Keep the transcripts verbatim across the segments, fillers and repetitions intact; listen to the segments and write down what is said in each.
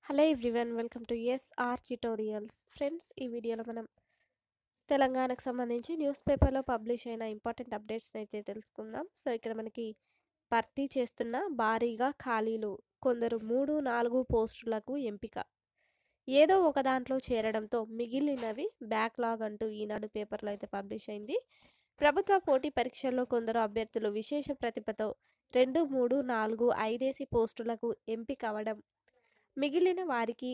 Hello everyone welcome to S R tutorials. Friends, ఈ వీడియోలో మనం తెలంగాణకు సంబంధించి న్యూస్ పేపర్లో పబ్లిష్ అయిన ఇంపార్టెంట్ అప్డేట్స్ని అయితే తెలుసుకుందాం. సో ఇక్కడ మనకి భర్తీ చేస్తున్న భారీగా ఖాళీలు, కొందరు మూడు నాలుగు పోస్టులకు ఎంపిక, ఏదో ఒక దాంట్లో చేరడంతో మిగిలినవి బ్యాక్లాగ్ అంటూ ఈనాడు పేపర్లో అయితే పబ్లిష్ అయింది. ప్రభుత్వ పోటీ పరీక్షల్లో కొందరు అభ్యర్థులు విశేష ప్రతిభతో రెండు మూడు నాలుగు ఐదేసి పోస్టులకు ఎంపిక అవ్వడం మిగిలిన వారికి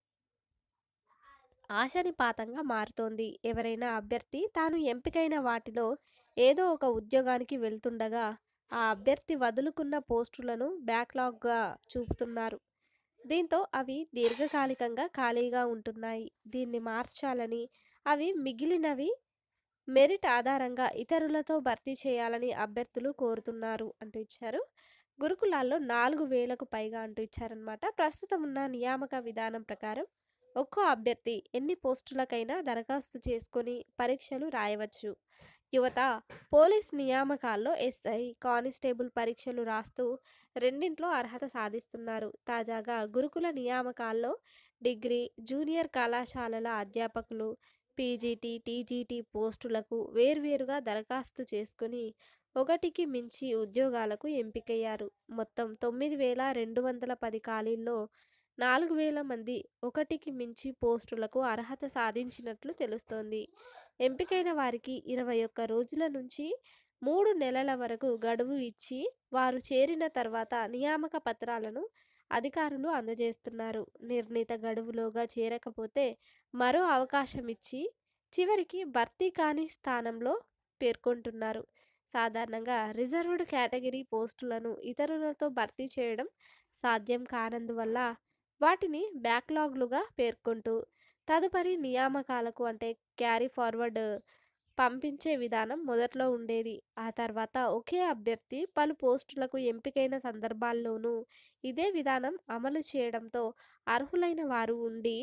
ఆశానిపాతంగా మారుతోంది. ఎవరైనా అభ్యర్థి తాను ఎంపికైన వాటిలో ఏదో ఒక ఉద్యోగానికి వెళ్తుండగా ఆ అభ్యర్థి వదులుకున్న పోస్టులను బ్యాక్లాగ్గా చూపుతున్నారు. దీంతో అవి దీర్ఘకాలికంగా ఖాళీగా ఉంటున్నాయి. దీన్ని మార్చాలని, అవి మిగిలినవి మెరిట్ ఆధారంగా ఇతరులతో భర్తీ చేయాలని అభ్యర్థులు కోరుతున్నారు అంటూ ఇచ్చారు. గురుకులాల్లో నాలుగు వేలకు పైగా అంటూ ఇచ్చారనమాట. ప్రస్తుతం ఉన్న నియామక విధానం ప్రకారం ఒక్కో అభ్యర్థి ఎన్ని పోస్టులకైనా దరఖాస్తు చేసుకొని పరీక్షలు రాయవచ్చు. యువత పోలీస్ నియామకాల్లో ఎస్ఐ, కానిస్టేబుల్ పరీక్షలు రాస్తూ రెండింట్లో అర్హత సాధిస్తున్నారు. తాజాగా గురుకుల నియామకాల్లో డిగ్రీ, జూనియర్ కళాశాలల అధ్యాపకులు, పీజీటీ, టీజీటీ పోస్టులకు వేర్వేరుగా దరఖాస్తు చేసుకుని ఒకటికి మించి ఉద్యోగాలకు ఎంపికయ్యారు. మొత్తం తొమ్మిది వేల రెండు వందల పది ఖాళీల్లో నాలుగు వేల మంది ఒకటికి మించి పోస్టులకు అర్హత సాధించినట్లు తెలుస్తోంది. ఎంపికైన వారికి ఇరవై ఒక్క రోజుల నుంచి మూడు నెలల వరకు గడువు ఇచ్చి వారు చేరిన తర్వాత నియామక పత్రాలను అధికారులు అందజేస్తున్నారు. నిర్ణీత గడువులోగా చేరకపోతే మరో అవకాశం ఇచ్చి చివరికి భర్తీ కాని స్థానంలో పేర్కొంటున్నారు. సాధారణంగా రిజర్వ్డ్ కేటగిరీ పోస్టులను ఇతరులతో భర్తీ చేయడం సాధ్యం కానందువల్ల వాటిని బ్యాక్లాగ్లుగా పేర్కొంటూ తదుపరి నియామకాలకు అంటే క్యారీ ఫార్వర్డ్ పంపించే విధానం మొదట్లో ఉండేది. ఆ తర్వాత ఒకే అభ్యర్థి పలు పోస్టులకు ఎంపికైన సందర్భాల్లోనూ ఇదే విధానం అమలు చేయడంతో అర్హులైన వారు ఉండి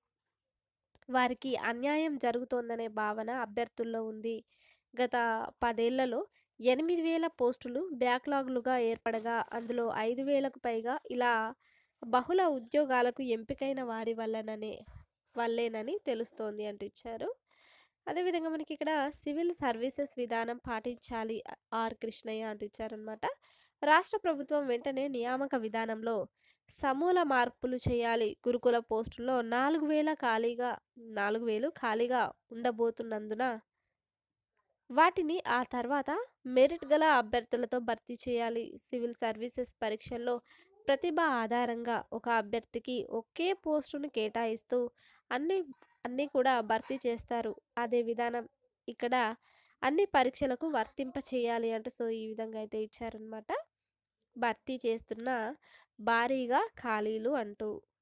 వారికి అన్యాయం జరుగుతోందనే భావన అభ్యర్థుల్లో ఉంది. గత పదేళ్లలో ఎనిమిది వేల పోస్టులు బ్యాక్లాగ్లుగా ఏర్పడగా అందులో ఐదు వేలకు పైగా ఇలా బహుళ ఉద్యోగాలకు ఎంపికైన వారి వల్లననే వల్లేనని తెలుస్తోంది అంటూ ఇచ్చారు. అదేవిధంగా మనకి ఇక్కడ సివిల్ సర్వీసెస్ విధానం పాటించాలి ఆర్ కృష్ణయ్య అంటూ ఇచ్చారనమాట. రాష్ట్ర ప్రభుత్వం వెంటనే నియామక విధానంలో సమూల మార్పులు చేయాలి. గురుకుల పోస్టుల్లో నాలుగు వేల ఖాళీగా నాలుగు వేలు ఖాళీగా ఉండబోతున్నందున వాటిని ఆ తర్వాత మెరిట్ గల అభ్యర్థులతో భర్తీ చేయాలి. సివిల్ సర్వీసెస్ పరీక్షల్లో ప్రతిభ ఆధారంగా ఒక అభ్యర్థికి ఒకే పోస్టును కేటాయిస్తూ అన్ని అన్నీ కూడా భర్తీ చేస్తారు. అదే విధానం ఇక్కడ అన్ని పరీక్షలకు వర్తింప చేయాలి అంటూ సో ఈ విధంగా అయితే ఇచ్చారనమాట. భర్తీ చేస్తున్న భారీగా ఖాళీలు అంటూ